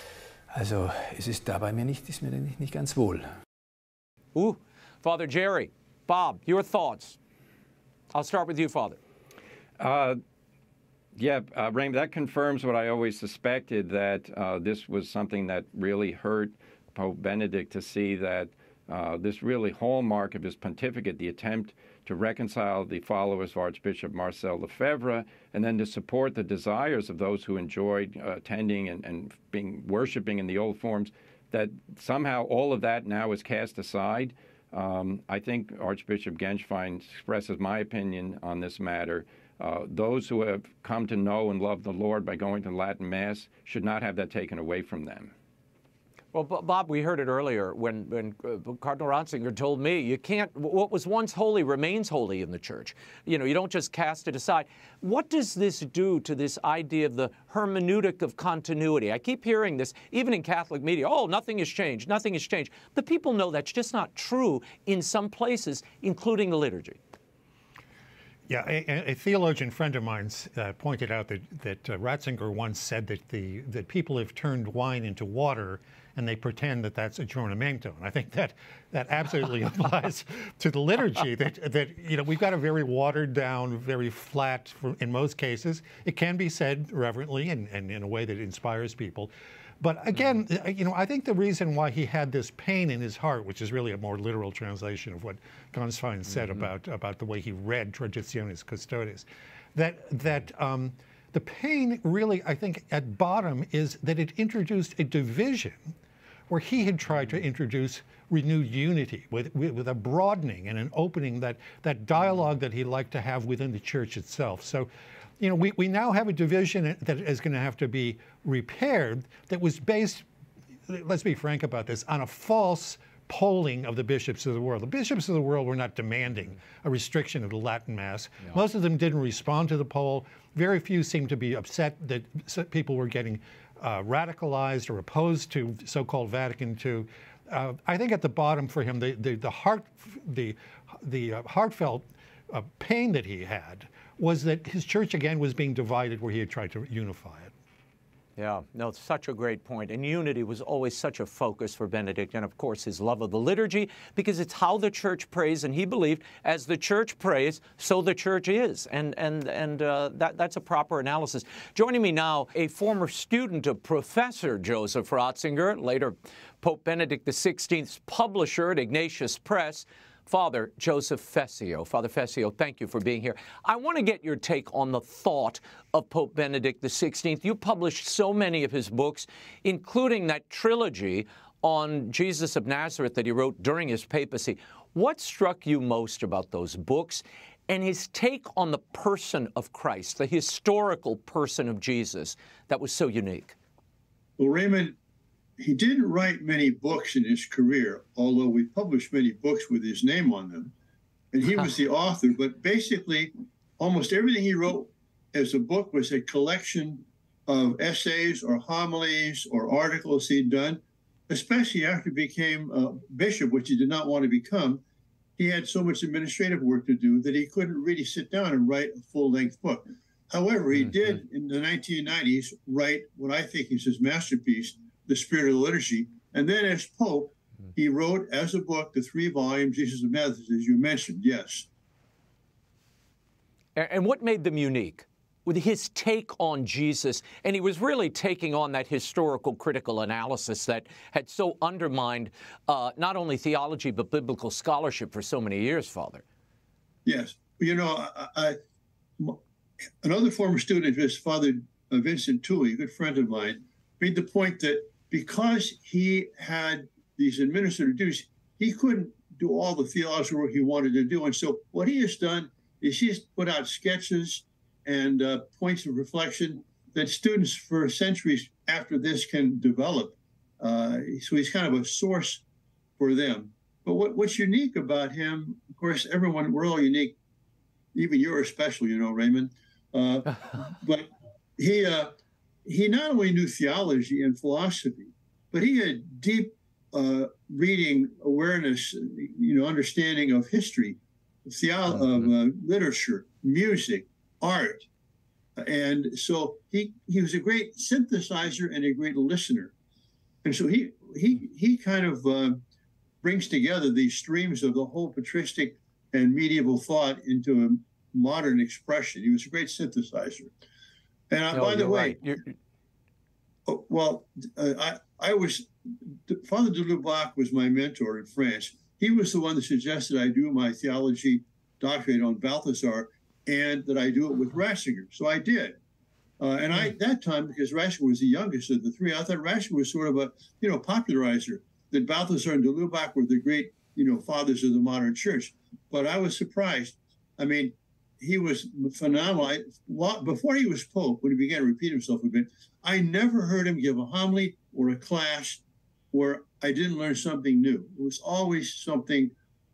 also es ist da bei mir nicht, ist mir nicht, nicht ganz wohl. Ooh, Father Jerry, Bob, your thoughts. I'll start with you, Father. Uh, Yeah, uh, Raymond, that confirms what I always suspected, that uh, this was something that really hurt Pope Benedict, to see that uh, this really hallmark of his pontificate, the attempt to reconcile the followers of Archbishop Marcel Lefebvre, and then to support the desires of those who enjoyed uh, attending and, and being worshiping in the old forms, that somehow all of that now is cast aside. Um, I think Archbishop Genswein expresses my opinion on this matter. Uh, those who have come to know and love the Lord by going to Latin Mass should not have that taken away from them. Well, Bob, we heard it earlier when, when uh, Cardinal Ratzinger told me, you can't, what was once holy remains holy in the Church. You know, you don't just cast it aside. What does this do to this idea of the hermeneutic of continuity? I keep hearing this, even in Catholic media, oh, nothing has changed, nothing has changed. The people know that's just not true in some places, including the liturgy. Yeah, a, a theologian friend of mine uh, pointed out that, that uh, Ratzinger once said that the that people have turned wine into water, and they pretend that that's aggiornamento. And I think that that absolutely applies to the liturgy. That that you know we've got a very watered down, very flat, in most cases. It can be said reverently and, and in a way that inspires people. But again, you know, I think the reason why he had this pain in his heart, which is really a more literal translation of what Gonswein said mm-hmm. about about the way he read Traditionis Custodes, that that um, the pain really, I think, at bottom is that it introduced a division where he had tried to introduce renewed unity with, with, with a broadening and an opening, that, that dialogue that he liked to have within the Church itself. So, you know, we, we now have a division that is going to have to be repaired that was based, let's be frank about this, on a false polling of the bishops of the world. The bishops of the world were not demanding a restriction of the Latin Mass. Yeah. Most of them didn't respond to the poll. Very few seemed to be upset that people were getting uh, radicalized or opposed to so-called Vatican two. Uh, I think at the bottom for him, the, the, the, heart, the, the uh, heartfelt uh, pain that he had was that his church again was being divided where he had tried to unify it. Yeah, no, it's such a great point. And unity was always such a focus for Benedict, and of course his love of the liturgy, because it's how the church prays, and he believed as the church prays, so the church is. And and and uh, that that's a proper analysis. Joining me now, a former student of Professor Joseph Ratzinger, later Pope Benedict the sixteenth's publisher at Ignatius Press, Father Joseph Fessio. Father Fessio, thank you for being here. I want to get your take on the thought of Pope Benedict the sixteenth. You published so many of his books, including that trilogy on Jesus of Nazareth that he wrote during his papacy. What struck you most about those books and his take on the person of Christ, the historical person of Jesus, that was so unique? Well, Raymond, he didn't write many books in his career, although we published many books with his name on them. And he was the author, but basically almost everything he wrote as a book was a collection of essays or homilies or articles he'd done, especially after he became a bishop, which he did not want to become. He had so much administrative work to do that he couldn't really sit down and write a full-length book. However, he mm-hmm. did, in the nineteen nineties, write what I think is his masterpiece, The Spirit of the Liturgy. And then as Pope, he wrote as a book the three volumes, Jesus of Nazareth, as you mentioned, yes. And what made them unique? With his take on Jesus, and he was really taking on that historical critical analysis that had so undermined uh, not only theology but biblical scholarship for so many years, Father. Yes. You know, I, I, another former student of his, Father Vincent Tully, a good friend of mine, made the point that because he had these administrative duties, he couldn't do all the theological work he wanted to do. And so what he has done is he's put out sketches and uh, points of reflection that students for centuries after this can develop. Uh, so he's kind of a source for them. But what, what's unique about him, of course, everyone, we're all unique. Even you're special, you know, Raymond. Uh, but he, uh, he not only knew theology and philosophy, but he had deep uh, reading awareness, you know, understanding of history, theolo- mm-hmm. of uh, literature, music, art. And so he, he was a great synthesizer and a great listener. And so he he he kind of uh, brings together these streams of the whole patristic and medieval thought into a modern expression. He was a great synthesizer. And uh, no, by the way, right. oh, well, uh, I, I was, Father de Lubac was my mentor in France. He was the one that suggested I do my theology doctorate on Balthasar and that I do it with Ratzinger. So I did. Uh, and I, at that time, because Ratzinger was the youngest of the three, I thought Ratzinger was sort of a, you know, popularizer, that Balthasar and de Lubac were the great, you know, fathers of the modern church. But I was surprised. I mean, he was phenomenal. I, before he was Pope, when he began to repeat himself a bit, I never heard him give a homily or a class where I didn't learn something new. It was always something,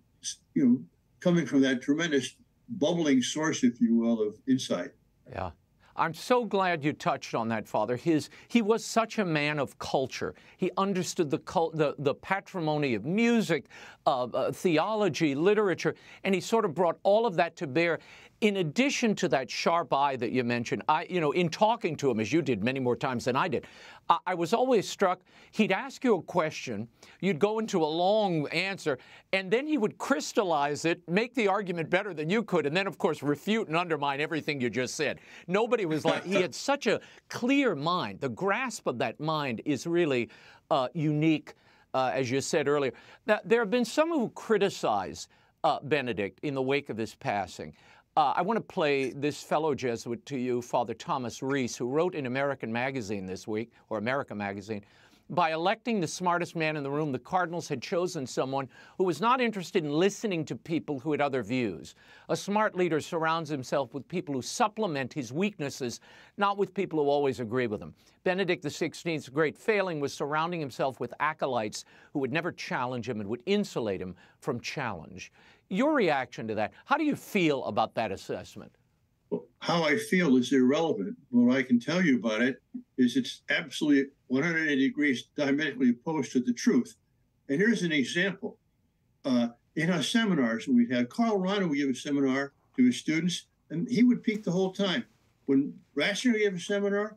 you know, coming from that tremendous bubbling source, if you will, of insight. Yeah. I'm so glad you touched on that, Father. His, he was such a man of culture. He understood the, cult, the, the patrimony of music, uh, uh, theology, literature, and he sort of brought all of that to bear. In addition to that sharp eye that you mentioned, I, you know, in talking to him, as you did many more times than I did, I, I was always struck. He'd ask you a question, you'd go into a long answer, and then he would crystallize it, make the argument better than you could, and then, of course, refute and undermine everything you just said. Nobody was like, he had such a clear mind. The grasp of that mind is really uh, unique, uh, as you said earlier. Now, there have been some who criticize uh, Benedict in the wake of his passing. Uh, I want to play this fellow Jesuit to you, Father Thomas Reese, who wrote in American Magazine this week, or America Magazine, by electing the smartest man in the room, the cardinals had chosen someone who was not interested in listening to people who had other views. A smart leader surrounds himself with people who supplement his weaknesses, not with people who always agree with him. Benedict the sixteenth's great failing was surrounding himself with acolytes who would never challenge him and would insulate him from challenge. Your reaction to that, how do you feel about that assessment? Well, how I feel is irrelevant. What I can tell you about it is it's absolutely one hundred eighty degrees diametrically opposed to the truth. And here's an example. Uh, in our seminars, we had Karl Rahner would give a seminar to his students, and he would peak the whole time. When Ratzinger gave a seminar,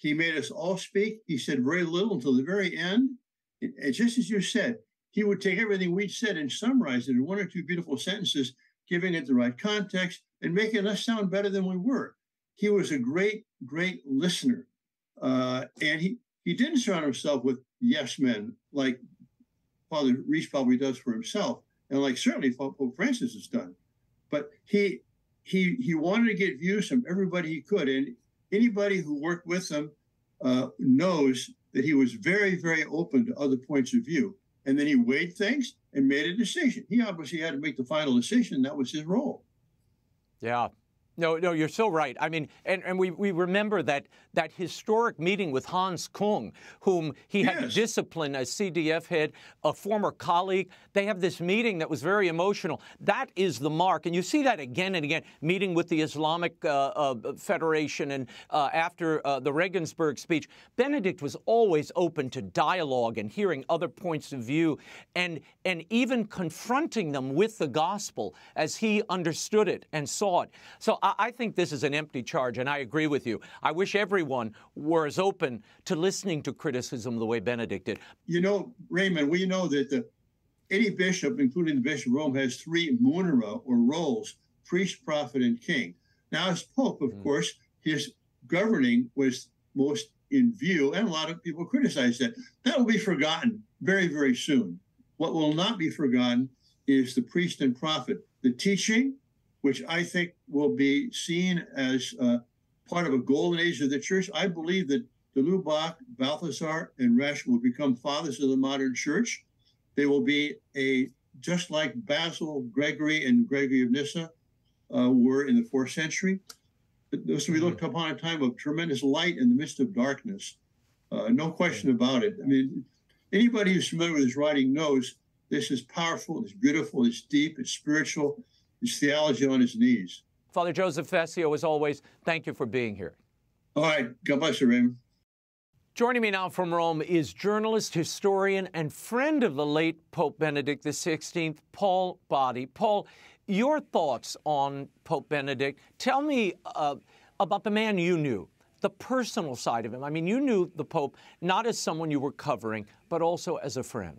He made us all speak. He said very little until the very end. It, it, just as you said, he would take everything we'd said and summarize it in one or two beautiful sentences, giving it the right context and making us sound better than we were. He was a great, great listener. Uh, and he, he didn't surround himself with yes men like Father Reese probably does for himself, and like certainly Pope Francis has done. But he he he wanted to get views from everybody he could, and anybody who worked with him uh, knows that he was very, very open to other points of view. And then he weighed things and made a decision. He obviously had to make the final decision. That was his role. Yeah. No, no, you're so right. I mean, and, and we, we remember that that historic meeting with Hans Kung, whom he had yes. to discipline as C D F head, a former colleague. They have this meeting that was very emotional. That is the mark. And you see that again and again, meeting with the Islamic uh, uh, Federation and uh, after uh, the Regensburg speech. Benedict was always open to dialogue and hearing other points of view and, and even confronting them with the gospel as he understood it and saw it. So I think this is an empty charge, and I agree with you. I wish everyone were as open to listening to criticism the way Benedict did. You know, Raymond, we know that the, any bishop, including the Bishop of Rome, has three munera, or roles: priest, prophet, and king. Now, as Pope, of mm. course, his governing was most in view, and a lot of people criticize that. That will be forgotten very, very soon. What will not be forgotten is the priest and prophet, the teaching, which I think will be seen as uh, part of a golden age of the church. I believe that de Lubac, Balthasar, and Resch will become fathers of the modern church. They will be a, just like Basil, Gregory, and Gregory of Nyssa uh, were in the fourth century. This will be looked upon a time of tremendous light in the midst of darkness. Uh, no question about it. I mean, anybody who's familiar with his writing knows this is powerful, it's beautiful, it's deep, it's spiritual. His theology on his knees. Father Joseph Fessio, as always, thank you for being here. All right. God bless you, Raymond. Joining me now from Rome is journalist, historian, and friend of the late Pope Benedict the sixteenth, Paul Badde. Paul, your thoughts on Pope Benedict. Tell me uh, about the man you knew, the personal side of him. I mean, you knew the Pope not as someone you were covering, but also as a friend.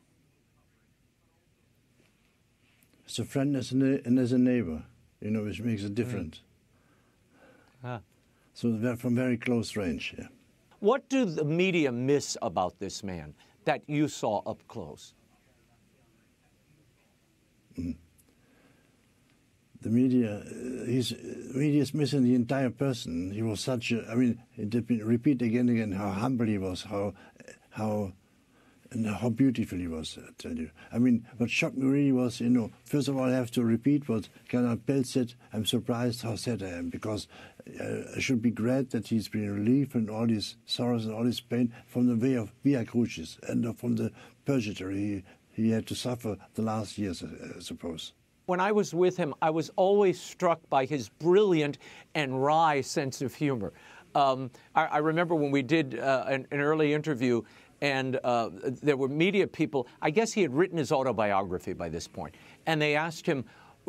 As a friend as a, and as a neighbor, you know, which makes a difference. Mm. Ah. So they're from very close range, yeah. What do the media miss about this man that you saw up close? Mm. The media, uh, he's, uh, media is missing the entire person. He was such a, I mean, it did repeat again and again how humble he was, how, how, and how beautiful he was, I tell you. I mean, what shocked me really was, you know, first of all, I have to repeat what Cardinal Pell said. I'm surprised how sad I am, because uh, I should be glad that he's been relieved from all his sorrows and all his pain from the way of Via Crucis and from the purgatory he, he had to suffer the last years, I suppose. When I was with him, I was always struck by his brilliant and wry sense of humor. Um, I, I remember when we did uh, an, an early interview, and uh, there were media people. I guess he had written his autobiography by this point, and they asked him,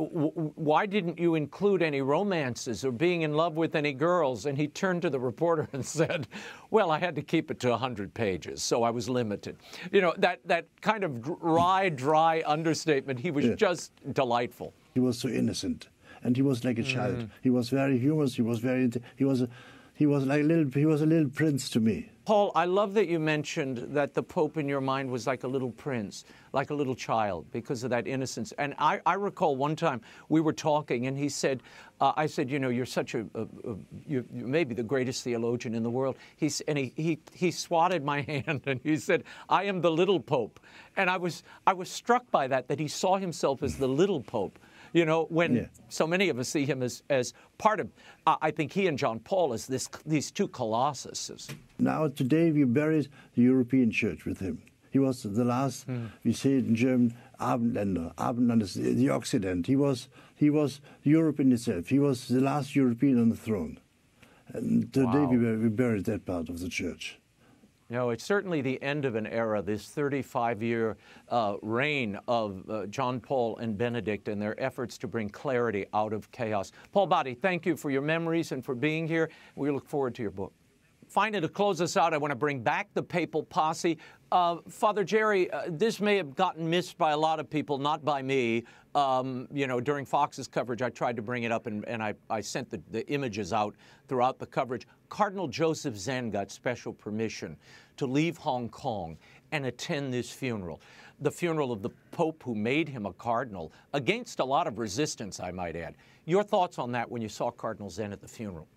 why didn't you include any romances or being in love with any girls? And he turned to the reporter and said, well, I had to keep it to one hundred pages, so I was limited. You know, that, that kind of dry, dry understatement, he was yeah. just delightful. He was so innocent, and he was like a child. Mm. He was very humorous, he was very, he was, a, he was like a little, he was a little prince to me. Paul, I love that you mentioned that the Pope in your mind was like a little prince, like a little child, because of that innocence. And I, I recall one time we were talking, and he said, uh, I said, you know, you're such a, a, a you, you may be the greatest theologian in the world. He's, and he, he, he swatted my hand, and he said, I am the little Pope. And I was, I was struck by that, that he saw himself as the little Pope. You know, when yeah. so many of us see him as, as part of, uh, I think he and John Paul as this, these two colossuses. Now, today we buried the European Church with him. He was the last, mm. we say it in German, Abendländer, Abendländer, the Occident. He was, he was Europe in itself. He was the last European on the throne. And today wow. we, we buried that part of the Church. No, it's certainly the end of an era, this thirty-five year uh, reign of uh, John Paul and Benedict and their efforts to bring clarity out of chaos. Paul Badde, thank you for your memories and for being here. We look forward to your book. finally, to close us out, I want to bring back the papal posse. Uh, Father Jerry, uh, this may have gotten missed by a lot of people, not by me. Um, you know, during Fox's coverage, I tried to bring it up, and, and I, I sent the, the images out throughout the coverage. Cardinal Joseph Zen got special permission to leave Hong Kong and attend this funeral, the funeral of the Pope who made him a cardinal, against a lot of resistance, I might add. Your thoughts on that when you saw Cardinal Zen at the funeral?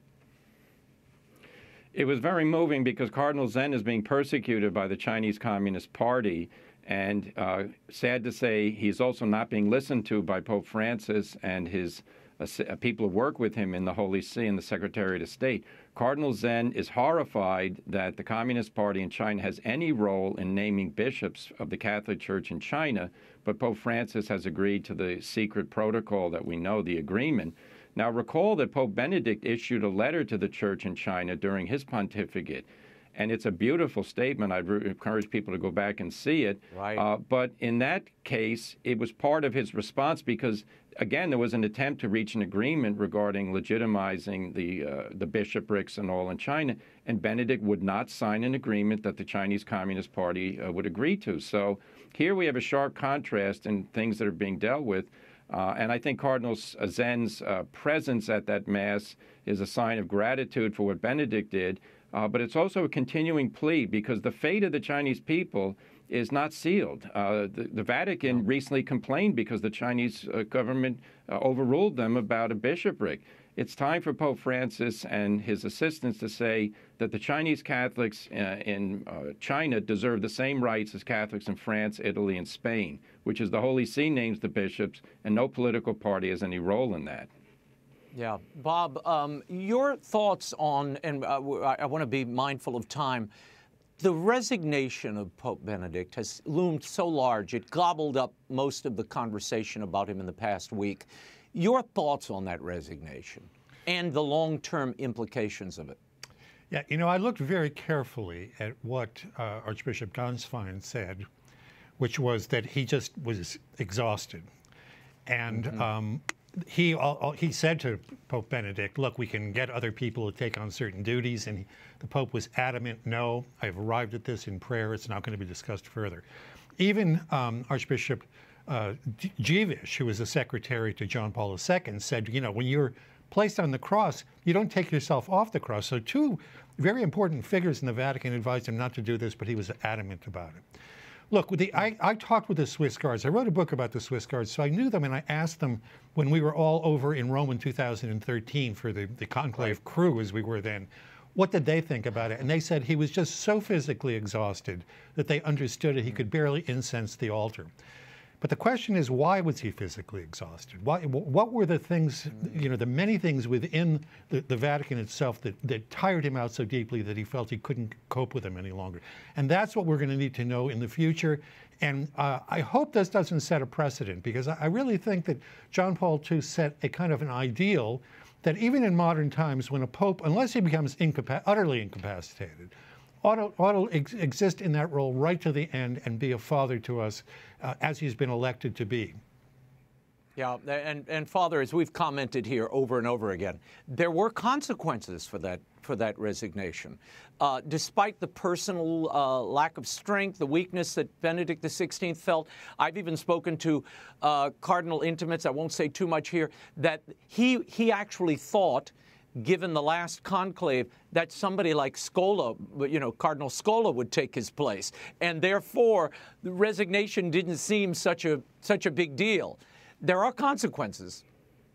It was very moving because Cardinal Zen is being persecuted by the Chinese Communist Party, and uh, sad to say, he's also not being listened to by Pope Francis and his uh, people who work with him in the Holy See and the Secretariat of State. Cardinal Zen is horrified that the Communist Party in China has any role in naming bishops of the Catholic Church in China, but Pope Francis has agreed to the secret protocol that we know, the agreement. Now, recall that Pope Benedict issued a letter to the Church in China during his pontificate, and it's a beautiful statement. I'd encourage people to go back and see it. Right. Uh, but in that case, it was part of his response because, again, there was an attempt to reach an agreement regarding legitimizing the, uh, the bishoprics and all in China, and Benedict would not sign an agreement that the Chinese Communist Party uh, would agree to. So here we have a sharp contrast in things that are being dealt with. Uh, and I think Cardinal Zen's uh, presence at that Mass is a sign of gratitude for what Benedict did, uh, but it's also a continuing plea because the fate of the Chinese people is not sealed. Uh, the, the Vatican recently complained because the Chinese uh, government uh, overruled them about a bishopric. It's time for Pope Francis and his assistants to say that the Chinese Catholics uh, in uh, China deserve the same rights as Catholics in France, Italy, and Spain, which is the Holy See names the bishops, and no political party has any role in that. Yeah. Bob, um, your thoughts on, and uh, I, I want to be mindful of time, the resignation of Pope Benedict has loomed so large, it gobbled up most of the conversation about him in the past week. Your thoughts on that resignation and the long-term implications of it? Yeah, you know, I looked very carefully at what uh, Archbishop Ganswein said, which was that he just was exhausted. And mm-hmm. um, he, uh, he said to Pope Benedict, look, we can get other people to take on certain duties. And he, the Pope was adamant, no, I've arrived at this in prayer. It's not going to be discussed further. Even um, Archbishop Uh, Jewish, who was the secretary to John Paul the Second, said, you know, when you're placed on the cross, you don't take yourself off the cross. So two very important figures in the Vatican advised him not to do this, but he was adamant about it. Look, the, I, I talked with the Swiss Guards. I wrote a book about the Swiss Guards, so I knew them, and I asked them when we were all over in Rome in two thousand thirteen for the, the conclave crew, as we were then, what did they think about it? And they said he was just so physically exhausted that they understood it. He could barely incense the altar. But the question is, why was he physically exhausted? Why, what were the things, you know, the many things within the, the Vatican itself that, that tired him out so deeply that he felt he couldn't cope with them any longer? And that's what we're going to need to know in the future. And uh, I hope this doesn't set a precedent, because I, I really think that John Paul the Second set a kind of an ideal that even in modern times, when a pope, unless he becomes incapac- utterly incapacitated, ought to, ought to ex exist in that role right to the end and be a father to us uh, as he's been elected to be. Yeah, and, and Father, as we've commented here over and over again, there were consequences for that, for that resignation. Uh, despite the personal uh, lack of strength, the weakness that Benedict the sixteenth felt, I've even spoken to uh, cardinal intimates, I won't say too much here, that he, he actually thought, given the last conclave, that somebody like Scola, you know, Cardinal Scola would take his place. And therefore, the resignation didn't seem such a, such a big deal. There are consequences.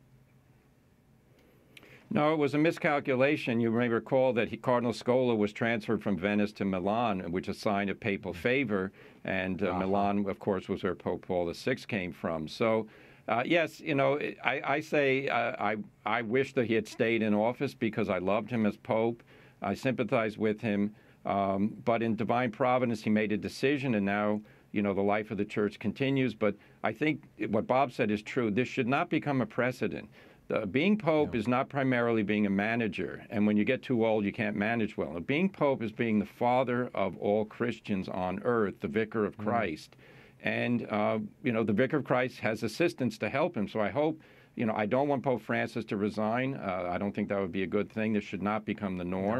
No, it was a miscalculation. You may recall that he, Cardinal Scola was transferred from Venice to Milan, which is a sign of papal favor. And uh, uh-huh. Milan, of course, was where Pope Paul the Sixth came from. So, uh, yes, you know, I, I say uh, I, I wish that he had stayed in office because I loved him as Pope. I sympathize with him. Um, but in divine providence, he made a decision, and now, you know, the life of the Church continues. But I think what Bob said is true. This should not become a precedent. The, being Pope no. is not primarily being a manager, and when you get too old, you can't manage well. Now, being Pope is being the father of all Christians on earth, the Vicar of Christ. Mm. And, uh, you know, the Vicar of Christ has assistants to help him. So I hope, you know, I don't want Pope Francis to resign. Uh, I don't think that would be a good thing. This should not become the norm.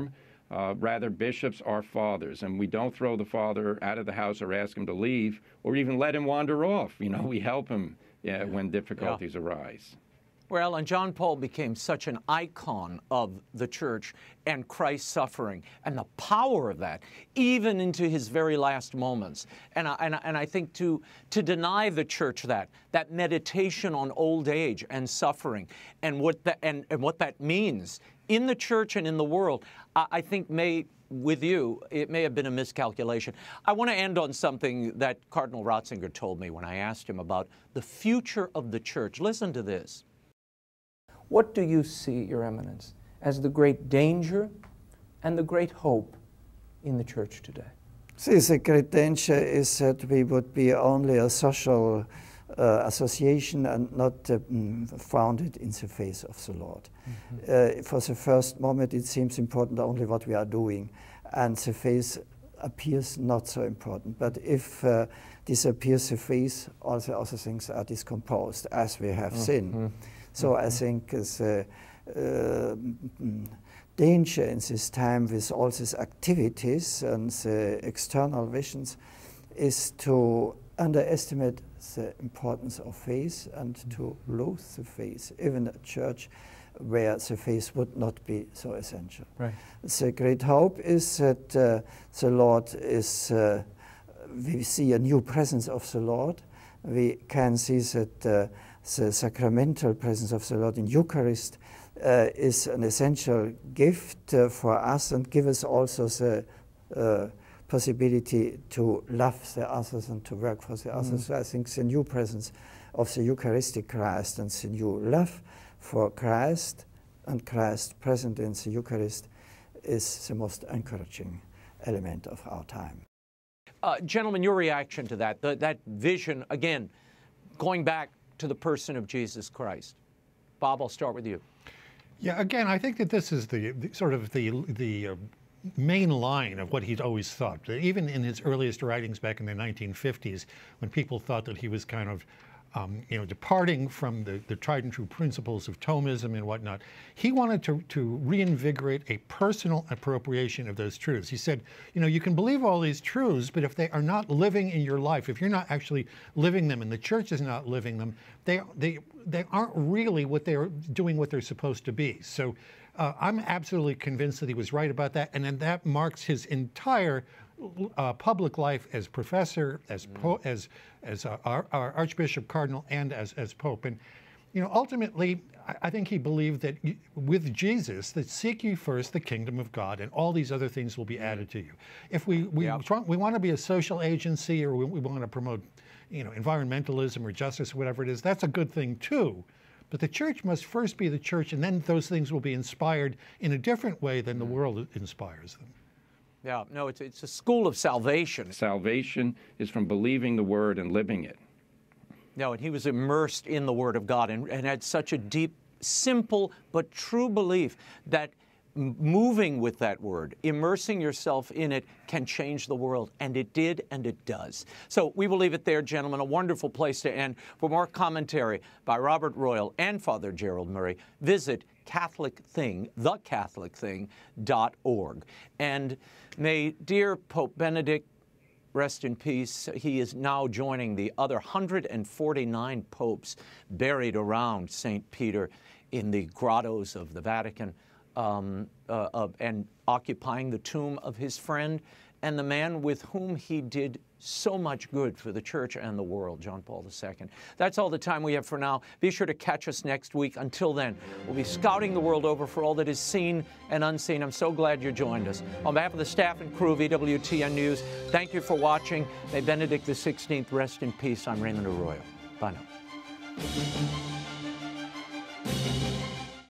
Uh, rather, bishops are fathers, and we don't throw the father out of the house or ask him to leave or even let him wander off. You know, we help him yeah, when difficulties yeah. arise. Well, and John Paul became such an icon of the church and Christ's suffering and the power of that, even into his very last moments. And I, and I, and I think to, to deny the church that, that meditation on old age and suffering and what, the, and, and what that means in the church and in the world, I, I think may, with you, it may have been a miscalculation. I want to end on something that Cardinal Ratzinger told me when I asked him about the future of the church. Listen to this. What do you see, Your Eminence, as the great danger and the great hope in the Church today? See, the great danger is that we would be only a social uh, association and not uh, founded in the face of the Lord. Mm-hmm. uh, for the first moment, it seems important only what we are doing, and the face appears not so important. But if uh, disappears the face, all the other things are discomposed, as we have mm-hmm. seen. So mm-hmm. I think the uh, danger in this time with all these activities and the external visions is to underestimate the importance of faith and mm-hmm. to lose the faith, even a church where the faith would not be so essential. Right. The great hope is that uh, the Lord is, uh, we see a new presence of the Lord. We can see that uh, the sacramental presence of the Lord in Eucharist uh, is an essential gift uh, for us and gives us also the uh, possibility to love the others and to work for the mm. others. So I think the new presence of the Eucharistic Christ and the new love for Christ and Christ present in the Eucharist is the most encouraging element of our time. Uh, gentlemen, your reaction to that, the, that vision, again, going back to the person of Jesus Christ. Bob, I'll start with you. Yeah, again, I think that this is the, the sort of the, the uh, main line of what he'd always thought. Even in his earliest writings back in the nineteen fifties, when people thought that he was kind of Um, you know, departing from the, the tried and true principles of Thomism and whatnot, he wanted to, to reinvigorate a personal appropriation of those truths. He said, you know, you can believe all these truths, but if they are not living in your life, if you're not actually living them and the church is not living them, they, they, they aren't really what they're doing what they're supposed to be. So uh, I'm absolutely convinced that he was right about that, and then that marks his entire Uh, public life as professor, as po as as uh, our, our Archbishop, Cardinal, and as as Pope. And you know, ultimately, I, I think he believed that you, with Jesus, that seek ye first the kingdom of God, and all these other things will be added to you. If we we yep. try, we want to be a social agency, or we, we want to promote, you know, environmentalism or justice, or whatever it is, that's a good thing too. But the church must first be the church, and then those things will be inspired in a different way than mm. the world inspires them. Yeah, no, it's, it's a school of salvation. Salvation is from believing the Word and living it. No, and he was immersed in the Word of God and, and had such a deep, simple, but true belief that moving with that Word, immersing yourself in it, can change the world. And it did, and it does. So we will leave it there, gentlemen. A wonderful place to end. For more commentary by Robert Royal and Father Gerald Murray, visit Catholic Thing, the Catholic Thing dot org. And may dear Pope Benedict rest in peace. He is now joining the other one hundred forty-nine popes buried around Saint Peter in the grottos of the Vatican, um, uh, uh, and occupying the tomb of his friend and the man with whom he did so much good for the church and the world, John Paul the Second. That's all the time we have for now. Be sure to catch us next week. Until then, we'll be scouting the world over for all that is seen and unseen. I'm so glad you joined us. On behalf of the staff and crew of E W T N News, thank you for watching. May Benedict the sixteenth rest in peace. I'm Raymond Arroyo. Bye now.